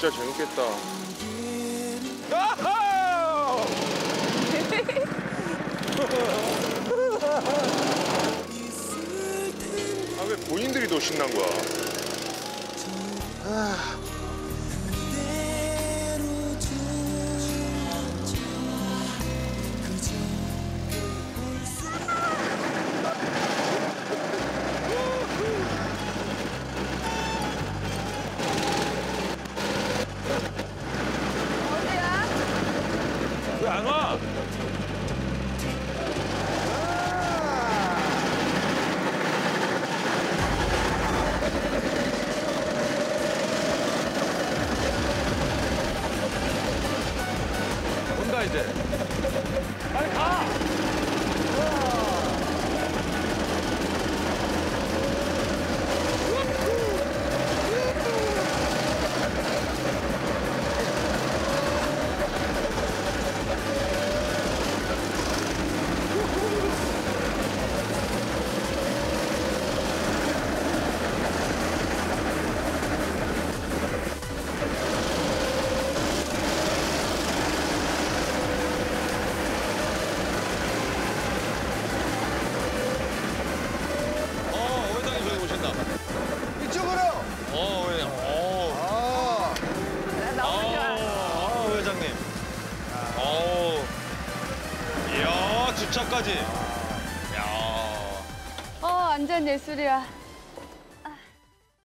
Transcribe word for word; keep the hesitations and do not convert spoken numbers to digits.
진짜 재밌겠다. 아, 왜 본인들이 더 신난 거야? 아. 왜 안 와? 온다 이제. 빨리 가. 이쪽으로. 어, 왜? 어. 아. 너무 좋아. 아, 회장님. 어. 이야, 주차까지. 야. 어, 완전 예술이야.